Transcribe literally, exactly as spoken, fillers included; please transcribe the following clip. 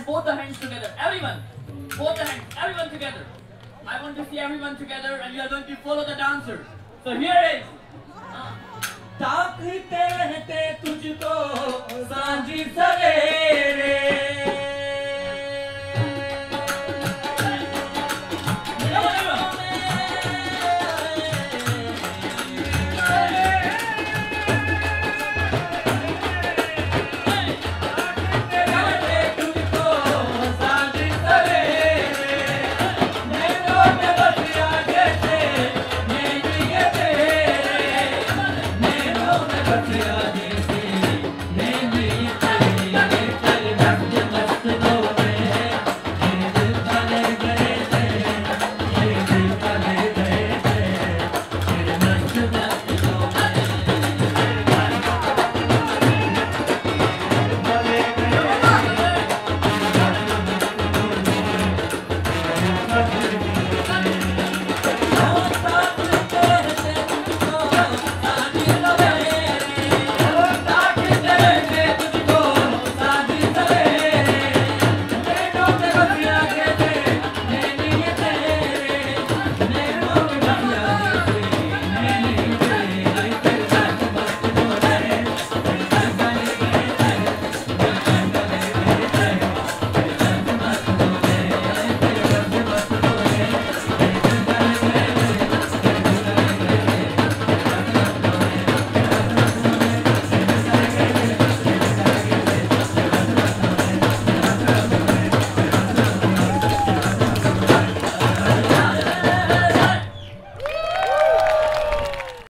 both the hands together. Everyone. Both the hands. Everyone together. I want to see everyone together and you are going to follow the dancer. So here is. ताकते रहते तुझको सांझी सवेरे